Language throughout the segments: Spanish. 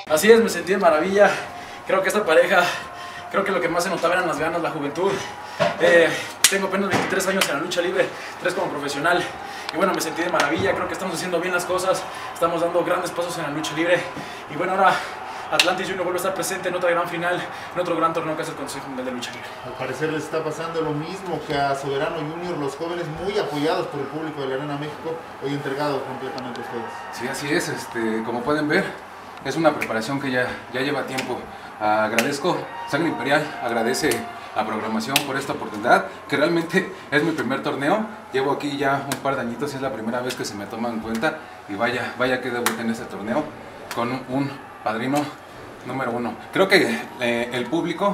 Así es, me sentí de maravilla. Creo que esta pareja, creo que lo que más se notaba eran las ganas, la juventud. Tengo apenas 23 años en la lucha libre, 3 como profesional. Y bueno, me sentí de maravilla, creo que estamos haciendo bien las cosas, estamos dando grandes pasos en la lucha libre. Y bueno, ahora Atlantis Junior vuelve a estar presente en otra gran final, en otro gran torneo que es el Consejo Mundial de Lucha Libre. Al parecer les está pasando lo mismo que a Soberano Junior, los jóvenes muy apoyados por el público de la Arena México, hoy entregados completamente a ustedes. Sí, así es, como pueden ver, es una preparación que ya lleva tiempo. Agradezco, Sangre Imperial agradece la programación por esta oportunidad, que realmente es mi primer torneo. Llevo aquí ya un par de añitos y es la primera vez que se me toma en cuenta. Y vaya que debuté en este torneo con un padrino número 1. Creo que el público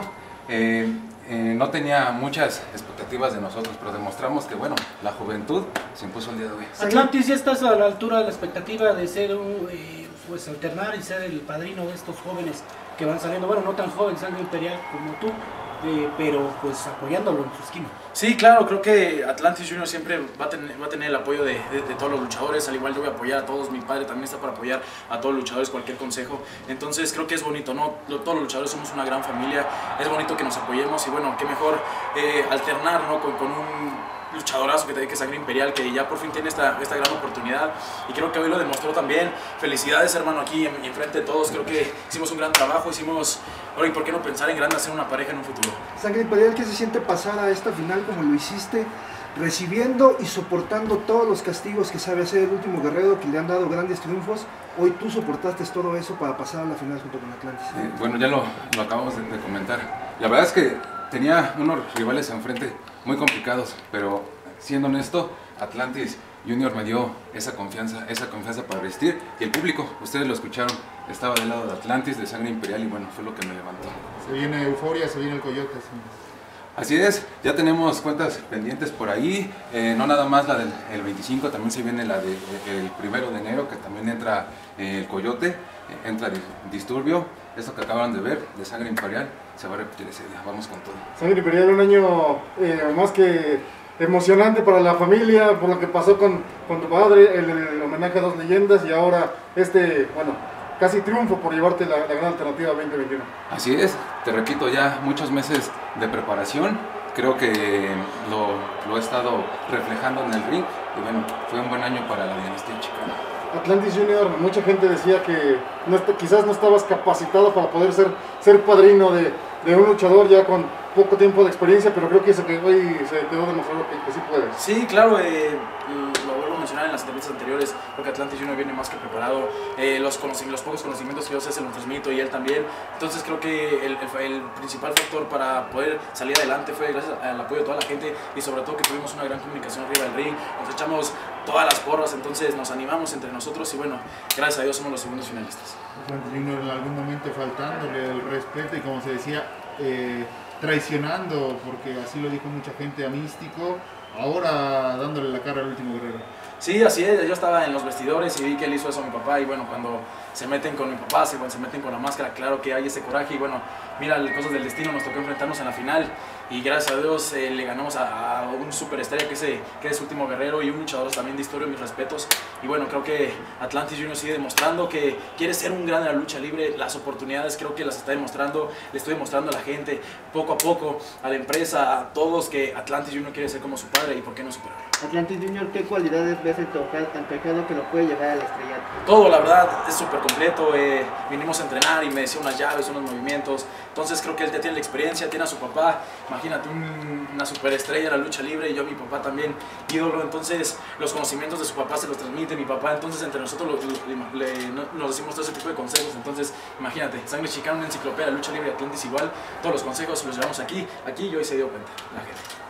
no tenía muchas expectativas de nosotros, pero demostramos que bueno, la juventud se impuso el día de hoy. Atlantis, ya estás a la altura de la expectativa de ser pues alternar y ser el padrino de estos jóvenes que van saliendo, bueno, no tan joven, Sangre Imperial como tú, pero pues apoyándolo en su esquina. Sí, claro, creo que Atlantis Junior siempre va a tener el apoyo de todos los luchadores, al igual yo voy a apoyar a todos, mi padre también está para apoyar a todos los luchadores, cualquier consejo. Entonces creo que es bonito, ¿no? Todos los luchadores somos una gran familia, es bonito que nos apoyemos y bueno, qué mejor alternar, ¿no? con un luchadorazo que es Sangre Imperial, que ya por fin tiene esta gran oportunidad y creo que hoy lo demostró también. Felicidades, hermano, aquí enfrente de todos. Creo que hicimos un gran trabajo, ahora y por qué no pensar en grande hacer una pareja en un futuro. Sangre Imperial, ¿qué se siente pasar a esta final como lo hiciste, recibiendo y soportando todos los castigos que sabe hacer el último guerrero, que le han dado grandes triunfos? Hoy tú soportaste todo eso para pasar a la final junto con Atlantis. Bueno, ya lo acabamos de comentar. La verdad es que tenía unos rivales enfrente muy complicados, pero siendo honesto, Atlantis Junior me dio esa confianza para resistir, y el público, ustedes lo escucharon, estaba del lado de Atlantis, de Sangre Imperial, y bueno, fue lo que me levantó. Se viene euforia, se viene el Coyote. Sí. Así es, ya tenemos cuentas pendientes por ahí, no nada más la del 25, también se viene la del 1 de enero, que también entra el Coyote, entra Disturbio. Esto que acaban de ver de Sangre Imperial se va a repetir ese día, vamos con todo. Sangre Imperial, un año más que emocionante para la familia, por lo que pasó con tu padre, el homenaje a 2 leyendas y ahora bueno, casi triunfo por llevarte la gran alternativa 2021. Así es, te repito, ya muchos meses de preparación, creo que lo he estado reflejando en el ring y bueno, fue un buen año para la dinastía chicana. Atlantis Junior, mucha gente decía que quizás no estabas capacitado para poder ser padrino de un luchador ya con poco tiempo de experiencia, pero creo que hoy se quedó demostrado que sí puedes. Sí, claro, lo vuelvo a mencionar en las entrevistas anteriores, creo que Atlantis Junior viene más que preparado, los pocos conocimientos que yo sé se los transmito y él también, entonces creo que el principal factor para poder salir adelante fue gracias al apoyo de toda la gente y sobre todo que tuvimos una gran comunicación arriba del ring, nos echamos todas las porras, entonces nos animamos entre nosotros y bueno, gracias a Dios somos los segundos finalistas. Atlantis Junior en algún momento faltándole el respeto y como se decía, traicionando, porque así lo dijo mucha gente, a Místico, ahora dándole la cara al último guerrero. Sí, así es, yo estaba en los vestidores y vi que él hizo eso a mi papá y bueno, cuando se meten con mi papá, se meten con la máscara, claro que hay ese coraje y bueno, mira, cosas del destino, nos tocó enfrentarnos en la final y gracias a Dios le ganamos a un superestrella que es Último Guerrero y un luchador también de historia, mis respetos y bueno, creo que Atlantis Junior sigue demostrando que quiere ser un gran de la lucha libre, las oportunidades creo que las está demostrando, le estoy demostrando a la gente, poco a poco, a la empresa, a todos que Atlantis Junior quiere ser como su padre y por qué no superarlo. Atlantis Junior, ¿qué cualidades ves en tu tejado que lo puede llevar al estrellato? Todo, la verdad, es súper completo, vinimos a entrenar y me decía unas llaves, unos movimientos, entonces creo que él ya tiene la experiencia, tiene a su papá, imagínate una superestrella de la lucha libre y yo a mi papá también, ídolo, entonces los conocimientos de su papá se los transmite mi papá, entonces entre nosotros nos decimos todo ese tipo de consejos, entonces imagínate, Sangre Chicana, una enciclopedia de lucha libre, Atlantis igual, todos los consejos los llevamos aquí y hoy se dio cuenta la gente.